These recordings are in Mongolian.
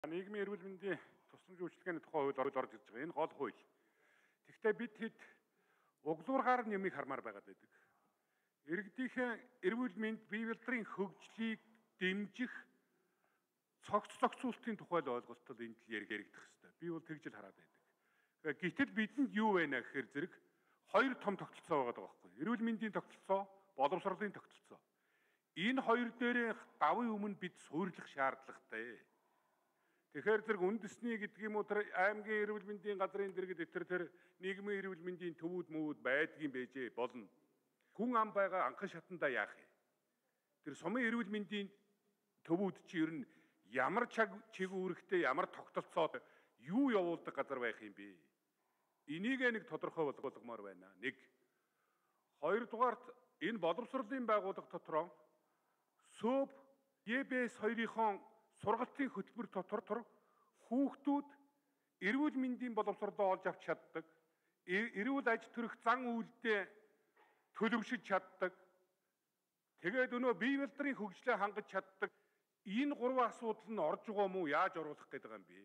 Нийгмийн эрүүл мэндийн тусламж үйлчилгээний тухай хууль орж ирж байгаа. Энэ гол хууль. Гэхдээ бид хэд углуургаар нэмийг хармаар байгаад байдаг. Иргэдийнхэн эрүүл мэнд бие бэлтрийн хөгжлийг дэмжих зохицуулалтын тухай л ойлголтол энд л яригдах хэрэгтэй. Би бол тэгж л хараад байдаг. Гэтэл бидэнд юу байна гэхээр зэрэг хоёр том тогтолцоо байгаа байхгүй. Эрүүл мэндийн тогтолцоо, боловсролын тогтолцоо. Энэ хоёр дээрээ давын өмнө бид суйрлах шаардлагатай. Тэгэхээр зэрэг үндэсний гэдэг юм уу тэр аймгийн эрүүл мэндийн газрын дэргэд тэр нийгмийн эрүүл мэндийн төвүүд мөвүүд байдгийн байжээ болно. Хүн ам байгаа анхан шатандаа яах вэ? Тэр сумын эрүүл мэндийн төвүүд чи ер нь ямар чигүүрэгтэй ямар тогтолцоод юу явуулдаг газар байх юм бэ? Энийг нэг тодорхой болгомоор байна. Нэг. Хоёрдугаарт энэ боловсролын байгууллага дотроо СΟБ ЕБС хоёрын сургалтын хөтөлбөр дотор хүүхдүүд эрүүл мэндийн боловсролоо олж авч чаддаг, эрүүл аж төрөх зан үйлдээ төлөвшөж чаддаг, тэгээд өнөө бие бэлтрийн хөгжлөө хангаж чаддаг. Энэ гурван асуудал нь орж байгаа мó яаж оруулах гээд байгаа юм бэ?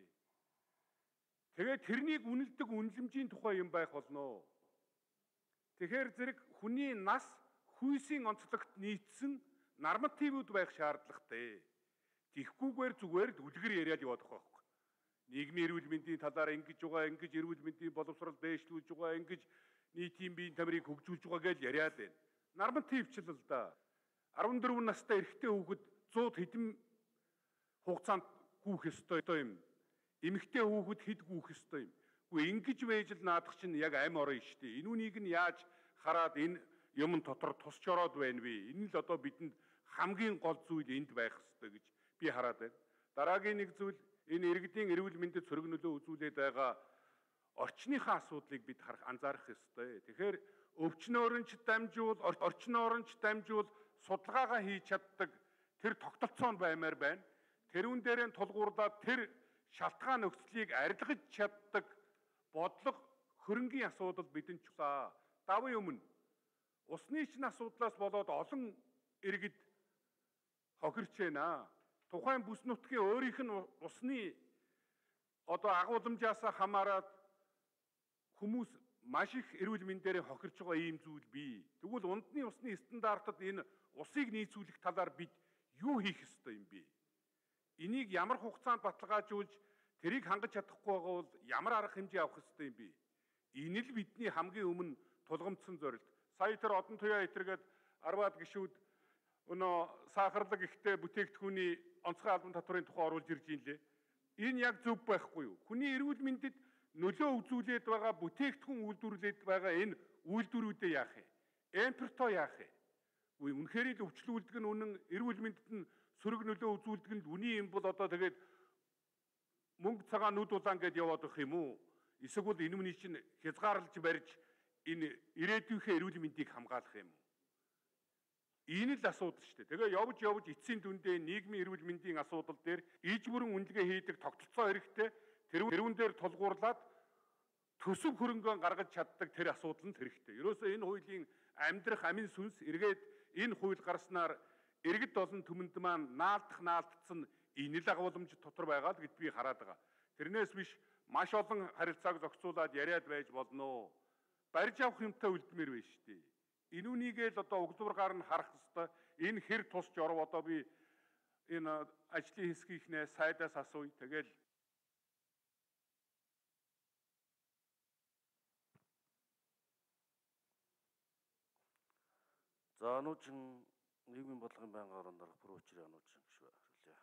Тэгээд тэрнийг үнэлдэг үнэлэмжийн тухай юм байх болно. Тэгэхээр зэрэг хүний нас хүйсийн онцлогт нийцсэн нормативуд байх шаардлагатай. Тихгүйгээр зүгээр үлгэр яриад явах байхгүй. Нийгмийн эрүүл мэндийн талаар ингэж байгаа, ингэж эрүүл мэндийн боловсрол дэвшлүүлж байгаа, ингэж нийтийн биеийн тамирыг хөгжүүлж байгаа гэж яриад байна. Нормативчлал л да. 14 настай эрэгтэй хүүхэд 100 хэдэн хугацаанд гүйх ёстой юм. Эмэгтэй хүүхэд хэд гүйх ёстой юм. Гэхдээ ингэж байж л наадах чинь яг амь орон шүү дээ. Энүүнийг нь яаж хараад энэ юм дотор тусч ороод байна вэ? Энэ л одоо бидэнд хамгийн гол зүйл энд байх ёстой гэж би хараад байна. Дараагийн нэг зүйл энэ иргэдийн эрүүл мэндэд сөрөг нөлөө үзүүлээд байгаа орчныхаа асуудлыг бид анзаарах ёстой. Тэгэхээр өвчнөөрөнч дамжуул, орчнооронч дамжуул судалгаагаа хийж чаддаг тэр тогтолцоо нь баймаар байна. Тэрүүн дээрээ тулгуурлаад тэр шалтгаан нөхцөлийг арилгаж чаддаг бодлого хөрөнгийн асуудал бидэнд чулаа. Давын өмнө усны чинь асуудлаас болоод олон иргэд хохирч байна. Тухайн бүс нутгийн өөрийнх нь усны одоо агуулмжаас хамаарат хүмүүс маш их эрүүл мэндээр хохирч байгаа ийм зүйл бий. Тэгвэл унтны усны стандартад энэ усыг нийцүүлэх талаар бид юу хийх ёстой юм бэ? Энийг ямар хугацаанд баталгаажуулж тэрийг хангаж чадахгүй байгаа бол ямар арга хэмжээ авах ёстой юм бэ? Энэ л бидний хамгийн өмнө тулгамдсан зорилт. Сая тэр одон туяа хэтэргээд арваад гишүүд өнөө сахарлаг ихтэй бүтээгдэхүүний онцгой албан татварын тухай оруулж ирж юм лээ. Энэ яг зөв байхгүй юу? Хүний эрүүл мэндэд нөлөө үзүүлээд байгаа бүтээгдэхүүн үйлдвэрлээд байгаа энэ үйлдвэрүүдээ яах вэ? Импортоо яах вэ? Үнэхээр л өвчлүүлдэг нь үнэн эрүүл мэндэд нь сөрөг нөлөө үзүүлдэг нь үний юм бол одоо тэгээд мөнгө цагаан нүд улаан гэдээ яваад байх юм уу? Эсвэл энэ үний чинь хязгаарлаж барьж энэ ирээдүйнхээ эрүүл мэндийг хамгаалах юм уу? Энэ л асуудал шүү дээ. Тэгээ явж эцсийн дүндээ нийгмийн эрүүл мэндийн асуудал дээр иж бүрэн үнэлгээ хийдэг тогтолцоо хэрэгтэй. Тэрүүн дээр тулгуурлаад төсөв хөрөнгөө гаргаж чаддаг тэр асуудал нь хэрэгтэй. Ерөөсөө энэ хуулийн амьдрах амин сүнс эргээд энэ хууль гарснаар иргэд болон түмэнд маань наалдцсан энэ л агуулмж дотор байгаа л гэд би хараад байгаа. Тэрнээс биш маш олон харилцааг зохицуулаад яриад байж болно. Барьж авах юмтай үлдмээр байна шүү дээ. Энүүнийг л одоо углуургаар нь харах хэвээр энэ хэр тусч оров одоо би энэ ажлын хэсгийнхнээ сайдаас асууя. Тэгэл За ануучин нийгмийн бодлогын байнгын орон дарга Пүрүчри ануучин гişвэ хариулъя.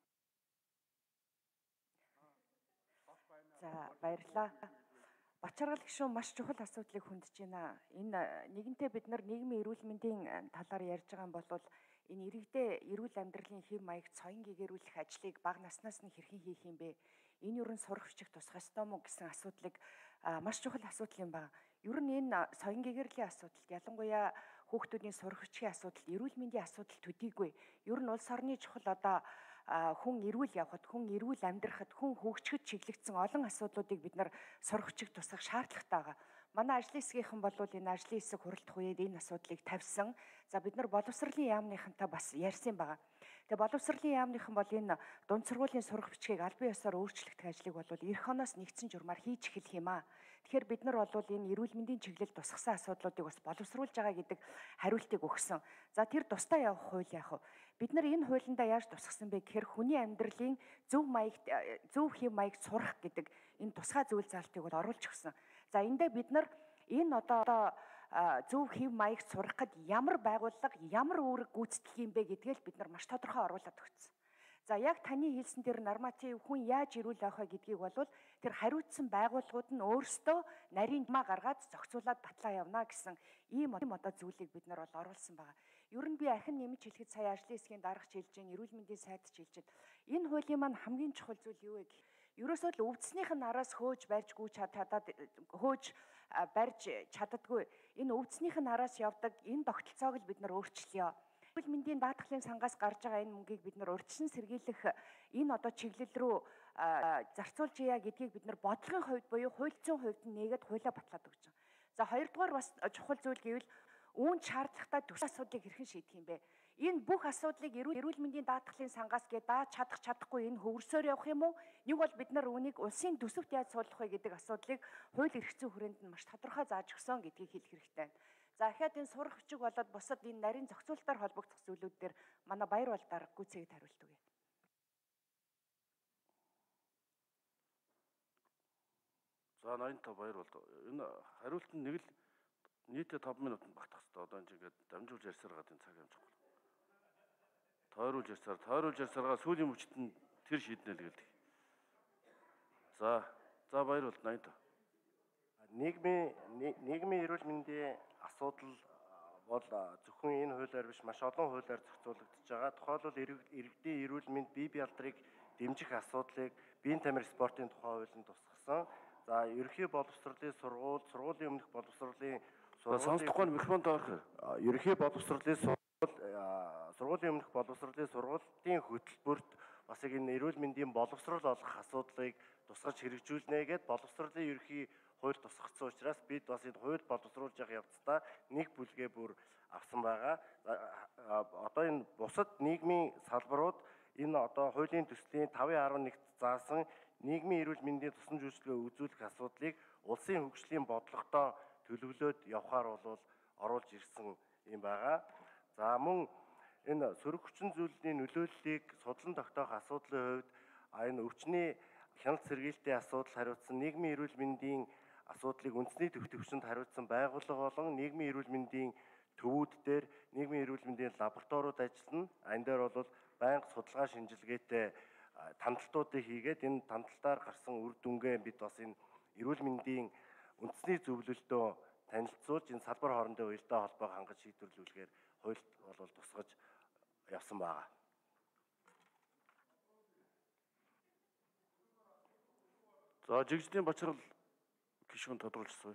За баярлалаа. Бачаргал гишүүн маш чухал асуудлыг хөндөж байна. Энэ нэгэнтээ бид нар нийгмийн эрүүл мэндийн талаар ярьж байгаа юм бол энэ иргэдээ эрүүл амьдралын хэв маягт соён гэгэрүүлэх ажлыг бага наснаас нь хэрхэн хийх юм бэ? Энэ юу н сурах бичих тусах ёстой мó гэсэн асуудлыг маш чухал асуудал юм байна. Ер нь энэ соён гэгэрлийн асуудалд ялангуяа хүүхдүүдийн сурах бичихийн асуудалд эрүүл мэндийн асуудал төдийгүй. Ер нь улс орны чухал одоо хүн эрүүл явахад, хүн эрүүл амьдрахад, хүн хөгжөхөд чиглэгдсэн олон асуудлуудыг бид нар сурах бичих тусах шаардлагатай байгаа. Манай ажлын хэсгийнхэн бол энэ ажлын хэсэг хуралдах үед энэ асуудлыг тавьсан. За бид нар боловсролын яамныхантай бас ярьсан байгаа. Тэгээ боловсролын яамныхан бол энэ дунд сургуулийн сурах бичгийг албан ёсоор өөрчлөгдөх ажлыг бол эх оноос нэгдсэн журмаар хийж эхэлх юм аа. Тэгэхээр бид нар бол энэ эрүүл мэндийн чиглэлд тусгасан асуудлуудыг бас боловсруулж байгаа гэдэг хариултыг өгсөн. За тэр тусдаа явах хууль яах вэ? Бид нар энэ хуулиндаа яаж тусгасан бэ гэхээр хүний амьдралын зөв хэв маягт сурах гэдэг энэ тусгай зүйл залтыг бол оруулж өгсөн. За эндээ бид нар энэ одоо зөв хэв маягт сурахад ямар байгууллага, ямар үүрэг гүйцэтгэх юм бэ гэдгээл бид нар маш тодорхой оруулаад өгсөн. За яг таны хэлсэн тэр норматив хүн яаж ирүүл авах вэ гэдгийг бол тэр хариуцсан байгууллагууд нь өөрсдөө нарийн маа гаргаад зохицуулаад батлаа явна гэсэн ийм одоо зүйлийг бид нар бол оруулсан байгаа. Ер нь би ахин нэмж хэлэхэд сая ажлын хэсгийн дарагч хэлж гэн эрүүл мэндийн сайд ч хэлж байна. Энэ хуулийн маань хамгийн чухал зүйл юу вэ гэх? Ерөөсөө л өвдснийх нь араас хөөж барьж чаддаггүй. Энэ өвдснийх нь араас явдаг энэ тогтолцоог л бид нар өөрчлөё. Эрүүл мэндийн даатгалын сангаас гарч байгаа энэ мөнгийг бид нар урьдчилан сэргийлэх энэ одоо чиглэл рүү зарцуулж ия гэдгийг бид нар бодлогын хувьд буюу хууль зүйн хувьд нь нээгээд хуулиа батлаад өгч байгаа. За хоёрдугаар бас чухал зүйл гэвэл үүнд шаардлагатай төсөл асуудлыг хэрхэн шийдэх юм бэ? Энэ бүх асуудлыг эрүүл мэндийн даатгалын сангаас дааж чадахгүй энэ хөвөрсөөр явах юм уу? Нэг бол бид нар үүнийг улсын төсөвт яаж суулгах вэ гэдэг асуудлыг хууль эрх зүйн хүрээнд нь маш тодорхой зааж өгсөн гэдгийг хэлэх хэрэгтэй байна. За дахиад энэ сурах бичиг болоод бусад энэ нарийн зохицуулалтаар холбогдох зүйлүүд дээр манай баяр бол дарга гүйцэтгэд хариулт өгье. За 85 баяр бол энэ хариулт нь нэг л нийтээ 5 минутанд багтах хэрэгтэй. Одоо энэ ингээд дамжуулж ярьсаар гад энэ цаг амжихгүй. Тойруулж ярьсаргаа сүүлийн мөчт нь тэр шийднэ л гэлдэг. За баяр бол 85. Нийгмийн эрүүл мэндийн асуудал бол зөвхөн энэ хуулиар биш маш олон хуулиар зохицуулагдж байгаа. Тухайлбал иргэдийн эрүүл мэнд бие биеалдрыг дэмжих асуудлыг биеийн тамир спортын тухай хуулинд тусгасан. За ерөнхий боловсролын сургуулийн өмнөх боловсролын сонсохгүй микрофон доорх. Ерөнхий боловсролын сургуулийн өмнөх боловсролын сургуулийн хөтөлбөрт бас энэ эрүүл мэндийн боловсрол олох асуудлыг тусгаж хэрэгжүүлнэ гэд боловсролын ерөнхий хууль тусгацсан учраас бид бас энэ хууль боловсруулж явах явцдаа нэг бүлгээ бүр авсан байгаа. Одоо энэ бусад нийгмийн салбарууд энэ одоо хуулийн төслийн 5.11-т заасан нийгмийн эрүүл мэндийн тусан үйлчилгээ үзүүлэх асуудлыг улсын хөгжлийн бодлогодоо төлөвлөөд явахаар бол оруулж ирсэн юм байгаа. За мөн энэ сөрөг хүчин зүйлийн нөлөөллийг судлан тогтоох асуудлын хувьд энэ өвчний хяналт сэргийлтийн асуудал хариуцсан нийгмийн эрүүл мэндийн асуудлыг үндэсний төвчөнд хариуцсан байгууллага болон нийгмийн эрүүл мэндийн төвүүд дээр нийгмийн эрүүл мэндийн лабораториуд ажиллана. Энэ дээр бол байнга судалгаа шинжилгээтэй тандалтуудыг хийгээд энэ тандалтаар гарсан үр дүнгээ бид бас энэ эрүүл мэндийн үндэсний зөвлөлтөө танилцуулж энэ салбар хоорондын уялдаа холбоог хангаж шийдвэрлүүлэхээр хуульд бол тусгаж явсан байгаа. За жигжлийн бачрал гишүүн тодруулсан.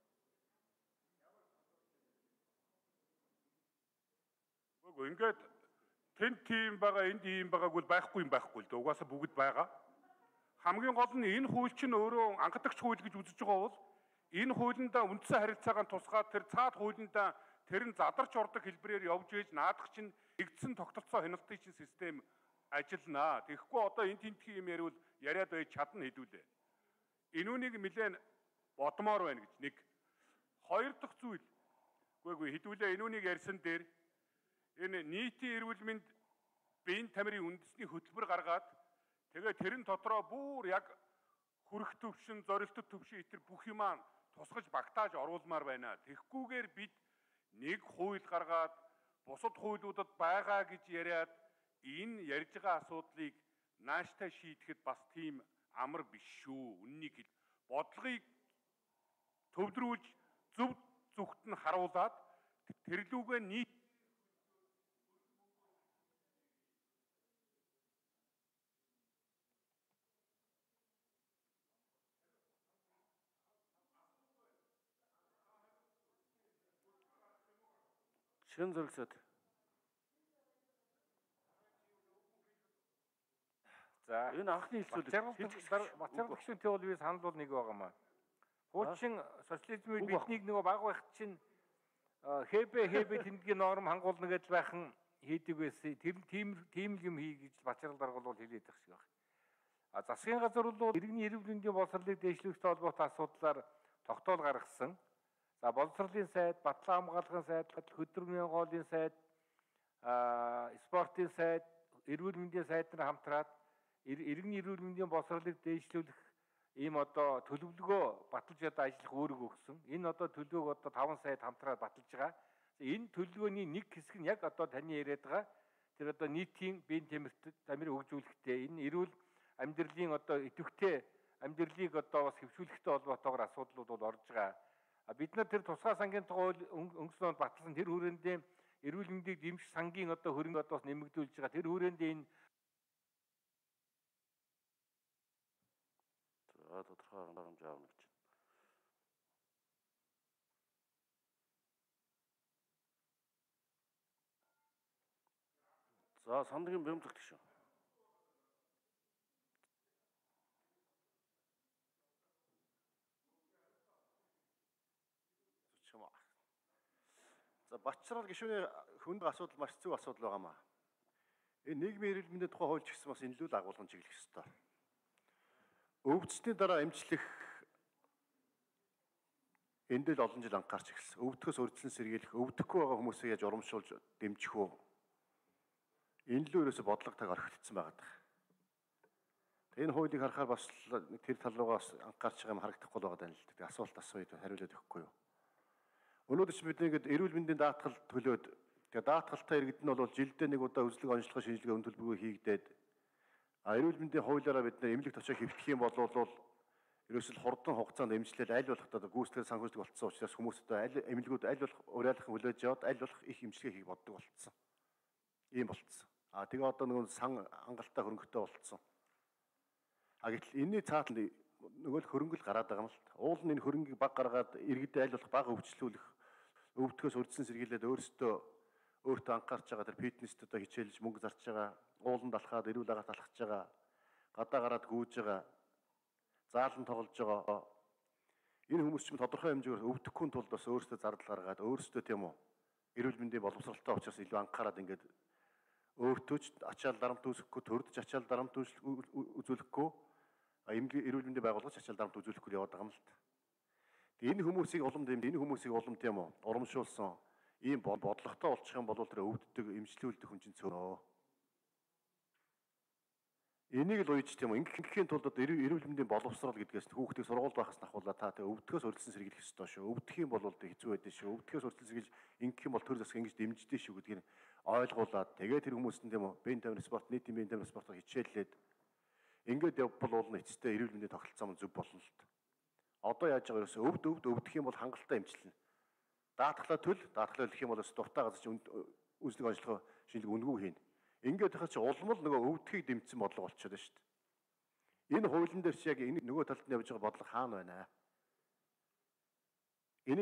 Ингээд тэнд тийм байгаа, энд ийм байгааг бол байхгүй л дээ. Угаасаа бүгд байгаа. Хамгийн гол нь энэ хууль чинь өөрөө анхдагч хууль гэж үзэж байгаа бол энэ хуулиндаа үндсэн харилцаагаа тусгаад тэр цаад хуулиндаа тэр нь задарч ордог хэлбэрээр явж ийж наадах чинь нэгдсэн тогтолцоо хяналтын чинь систем ажиллана. Тэгэхгүй одоо энэ тентхийн юм ярил яриад байж чадна хэдүүлээ. Энүүнийг нэлээд бодмоор байна гэж нэг. Хоёр дахь зүйл. Үгүй хэдүүлээ энүүнийг ярьсан дээр энэ нийтийн эрүүл мэнд биеийн тамирын үндэсний хөтөлбөр гаргаад тэгээ тэрэн дотроо бүр яг хүрэх төвшин, зорилттой төвшин итэр бүх юмаа тусгаж багтааж оруулмаар байна. Тэгэхгүйгээр бид нэг хууль гаргаад бусад хуулиудад байгаа гэж яриад энэ ярьж байгаа асуудлыг нааштай шийдэхэд бас тийм амар биш шүү. Үннийг хэл бодлогыг төвлөрүүлж зөв зүгт нь харуулад тэрлүүгээ нийт Шин зөргсөд. За энэ анхны хэлцүүлэг Батчарлагчтай бол би санал бол нэг байгаамаа. Хуучин социализмын биднийг нөгөө баг байхад чинь хэбэ тэндгийн норм хангуулна гэдэл байхан хийдэг байсан тийм л юм хий гэж Бачарал дарга бол хэлээд байх шиг байна. А засгийн газар бол иргэний эрүүл мэндийн боловсролыг дэвшлүүлэхтэй холбоотой асуудлаар тогтоол гаргасан. За боловсролын сайд, батлан хамгаалахын сайд, хөдөлмөрийн гоолын сайд, спортын сайд, эрүүл мэндийн сайд нар хамтраад иргэний эрүүл мэндийн боловсролыг дэвшлүүлэх ийм одоо төлөвлөгөө баталж одоо ажиллах үүрэг өгсөн. Энэ одоо төлөвлөгөөг одоо 5 сайд хамтраад баталж байгаа. Энэ төлөвлөгөөний нэг хэсэг нь яг одоо таны яриад байгаа тэр одоо нийтийн биеийн тамирын хөгжүүлэлттэй энэ эрүүл амьдралын одоо идэвхтэй амьдралыг одоо бас хэвшүүлэхтэй холбоотойгоор асуудлууд бол орж байгаа. Бид нар тэр тусгай сангийн тухай өнгөрсөн онд баталсан тэр хүрээндээ эрүүл мэндийг дэмжих сангийн одоо хөрөнгө одоо бас нэмэгдүүлж байгаа. Тэр хүрээндээ энэ тодорхой арга хэмжээ авна гэж. За сандрын бэмжлэгт шүү. За Бачарал гишүүний хөндөг асуудал маш зөв асуудал байгаамаа. Энэ нийгмийн эрүүл мэндийн тухай хууль ч гэсэн бас энэ л агуулгын чиглэх ёстой. Өвдсөний дараа эмчлэх энд л олон жил анхаарч эхэлсэн. Өвдөхөөс урьдчилан сэргийлэх, өвдөхгүй байгаа хүмүүсийг яаж урамшуулж дэмжих үү? Энэ л ерөөсө бодлого таг орхигдсон байгаад байна. Энэ хуулийг харахаар бас тэр тал руугаа анхаарч байгаа юм харагдахгүй байгаад байна л дээ. Асуулт асууя хариулаад өгөхгүй юу? Өнөөдөр ч бид ингээд эрүүл мэндийн даатгал төлөөд тэгээ даатгалтай иргэд нь бол жилдээ нэг удаа үзлэг онцлогоо шинжилгээ өн төлбөргүй хийгдээд эрүүл мэндийн хуулиараа бид нар эмнэлэг точоо хэвлэх юм бол ерөөсөл хурдан хугацаанд эмчлэл аль болох одоо гүйцэтгэл санхүүжилт болцсон учраас хүмүүс одоо аль эмнэлгүүд аль болох уриалах хүлээж аваад аль болох их эмчилгээ хийх боддог болцсон. Ийм болцсон. Тэгээ одоо нэг сан хангалттай хөрөнгөтэй болцсон. Гэтэл энэний цаатал нөгөө л хөрөнгөл гараад байгаа юм л та. Уул нь энэ хөрөнгийг баг гаргаад иргэдэд аль болох бага өвчлүүлэх өвдөхөөс урьдчилан сэргийлээд өөртөө анхаарч байгаа тэр фитнест одоо хичээлж мөнгө зарж байгаа, ууланд алхаад эрүүл агаарт алхаж байгаа, гадаа гараад гүйж байгаа, заалан тоглож байгаа. Энэ хүмүүс ч тодорхой хэмжээгээр өвдөхгүй тулд бас өөрсдөө зардал гаргаад өөрсдөө тийм үү эрүүл мэндийн боловсралтай учраас илүү анхаарад ингээд өөртөө ч ачаал дарамт үүсэхгүй, төрд ч ачаал дарамт үзүүлэхгүй, эрүүл мэндийн байгууллагч ачаал дарамт үзүүлэхгүй яваад байгаа юм л та. Энэ хүмүүсийг улам тийм үү урамшуулсан ийм бодлоготой болчих юм бол тэр өвддөг, эмчлүүлдэг хүн чинь цөөнөө. Энийг л уйж тийм үү ингэхийн тулд эрүүл мэндийн боловсрол гэдгээс хүүхдийг сургуульд байхаас ахуулаа та тэгээ өвдөхөөс урьдчилан сэргийлэх ёстой шүү. Өвдөх юм бол хэцүү байдэн шүү. Өвдөхөөс урьдчилан сэргийлж ингэх юм бол төр засаг ингэж дэмждээ шүү гэдгийг ойлгуулад тэгээ тэр хүмүүс нь тийм үү биеийн тамирын спорт, нийтийн биеийн тамирын спортоор хичээллээд ингээд явбал уул нь эцэстээ эрүүл мэндийн тогтолцоо маань зөв болно л та. Одоо яаж байгаа ерөөсөө өвдөх юм бол хангалттай эмчилнэ. Даатгалаа хэлэх юм бол дуртай газар чинь үзлэг онцлогоо шинжилгээ үнгүй хийнэ. Ингээд байхад чи улам л нөгөө өвдөхийг дэмжсэн бодлого болчиход байна шүү дээ. Энэ хуулийн дээр чи яг энэ нөгөө талд нь явж байгаа бодлого хаана байна аа?